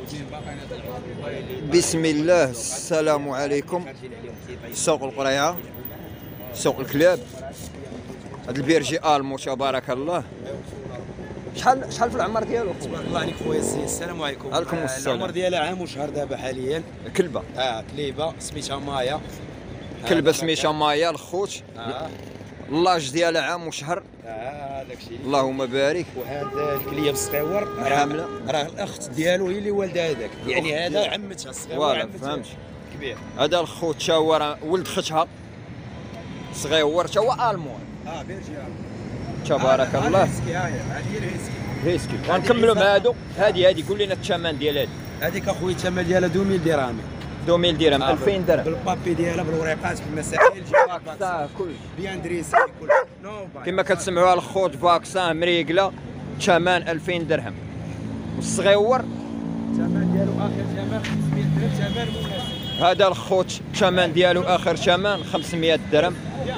بسم الله. السلام عليكم. سوق القريعة، سوق الكلاب. هاد البيرجي المو تبارك الله. شحال في العمر ديالو؟ تبارك الله عليك خويا السي. السلام عليكم. عليكم السلام. العمر ديالها عام وشهر دابا حاليا. كلبه كليبه سميتها مايا. كلبه سميتها مايا الخوت. اللاج ديالها عام وشهر. هذاك الشيء. اللهم بارك. وهذا الكليب الصغيور حامله، راه الاخت ديالو هي اللي والده هذاك، يعني هذا عمتها الصغيور عمتها فهمت. كبير. هذا الخوت تا هو راه ولد ختها صغيور، تا هو المو بيرجي تبارك الله. هذه هي الهيسكي. هيسكي. غنكملوا مع هادو. هادي قول لنا الثمن ديال هادي. هذيك اخويا الثمن ديالها 2000 درهم. 2000 درهم، 2000 درهم بالبابي ديالها بالوريقات بالمسائل فاكسان كل بيان دريسي كل كما كتسمعوها الخوت فاكسان مريقله. ثمن 2000 درهم. والصغيور الثمن ديالو اخر ثمن 500 درهم. ثمن مناسب. هذا الخوت الثمن ديالو اخر ثمن 500 درهم.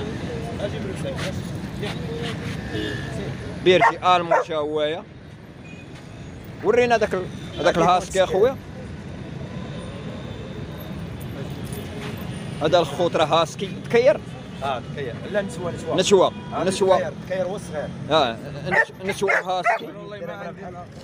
بيرجي المو تا هوايا. ورينا هذاك الهاسكي اخويا. هذا الخوت راه هاسكي تكير. تكير. لا نسوى تكير هو الصغير. نسوى هاسكي. والله ما عندي.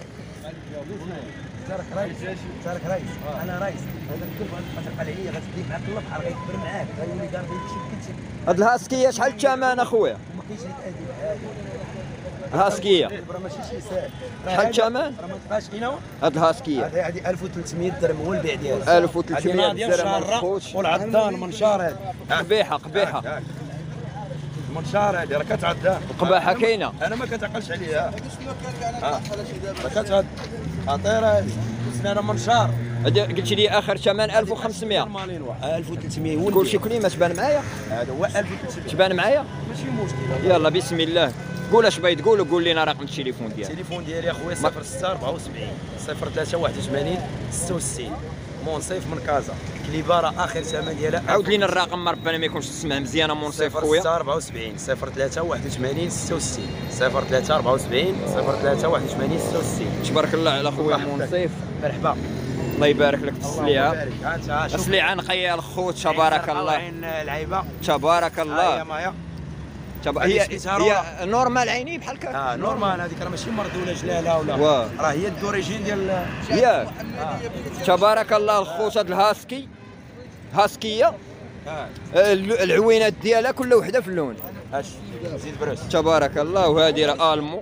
تارك رئيس. انا رئيس. هذا الكلب غتبقى عليا غتدي معاك البحر غيكبر معاك غيولي دار بيك شي. هاد الهاسكيه شحال الثمن اخويا؟ ما كاينش هيك ادي. الهاسكيه راه ماشي شي ساهل. شحال الثمن؟ راه ما تبقاش هنا. هاد الهاسكيه هذه 1300 درهم هو البيع ديالها. 1300 درهم الخوت. والعضان المنشار هذا قبيحه. المنشار هذه راه كتعدى. القباحه كاينه. انا ما كتعقلش عليها. راه كتعد. عطيره هذه سنانه منشار. قلت لي اخر ثمن 1500. 1300 هو كلشي كليمه تبان معايا. هذا هو 1300 تبان معايا. ماشي مشكل. يلا بسم الله. قول اش بغيت تقول وقول لنا رقم التليفون ديالك. التليفون ديالي اخويا 06 74 03 81 66 منصيف من كازا. كليبه راه اخر ثمن ديالها. عاود لينا الرقم ربنا ما يكونش تسمع مزيان منصيف خويا. 06 74 03 81 66 03 74 03 81 66. تبارك الله على خويا منصيف. مرحبا. الله يبارك لك في السليعه. السليعه السليعه نقيه الخوت تبارك الله. عين العيبه تبارك الله. هي مايا. هي نورمال عيني بحال هكا. نورمال هذيك راه ماشي مرض ولا جلاله ولا راه هي الدوريجين ديال ياك. تبارك الله الخوت. هاد الهاسكي هاسكيه. العوينات ديالها كل وحده في اللون. زيد برش. تبارك الله. وهذه راه المو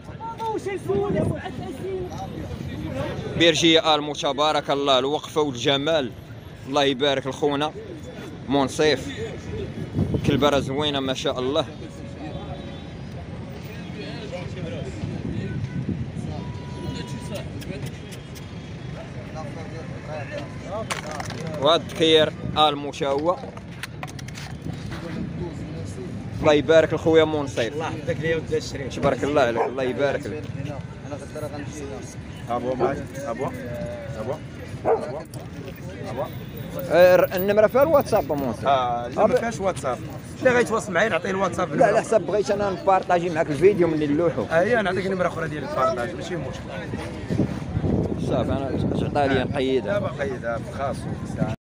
بيرجيه المو تبارك الله. الوقفه والجمال الله يبارك لخونا منصيف. كلبه راه زوينه ما شاء الله. وهاد التكير المو تا هو. الله يبارك لخويا منصيف. الله يحفظك ليا ود الشريف. تبارك الله عليك. الله يبارك لك. النمره فيها الواتساب منصيف. لا ما فيهاش واتساب. اللي غيتواصل معايا نعطيه الواتساب. لا على حساب بغيت انا نبارطاجي معاك الفيديو من اللي نلوحو. هي نعطيك نمره اخرى ديال البارطاج ماشي مشكل. صافي انا تعطى لي نقيدها. دابا قيدها في خاصو.